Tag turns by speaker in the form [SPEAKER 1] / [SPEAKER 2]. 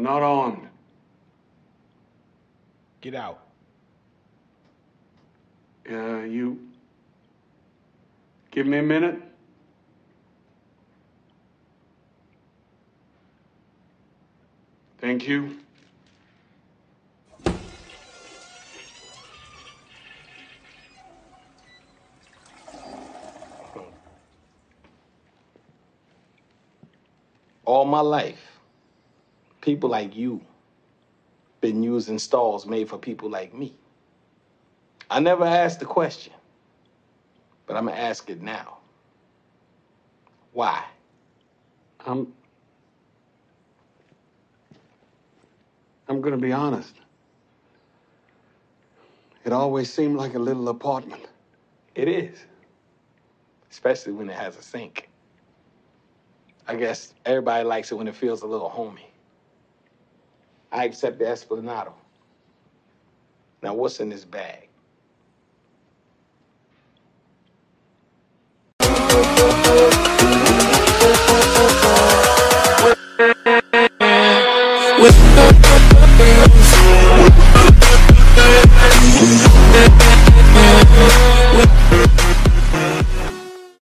[SPEAKER 1] I'm not armed.
[SPEAKER 2] Get out.
[SPEAKER 1] You give me a minute. Thank you.
[SPEAKER 2] All my life, people like you been using stalls made for people like me. I never asked the question, but I'm gonna ask it now. Why?
[SPEAKER 1] I'm gonna be honest. It always seemed like a little apartment.
[SPEAKER 2] It is, especially when it has a sink. I guess everybody likes it when it feels a little homey. I accept the Esplanado. Now, what's in this bag?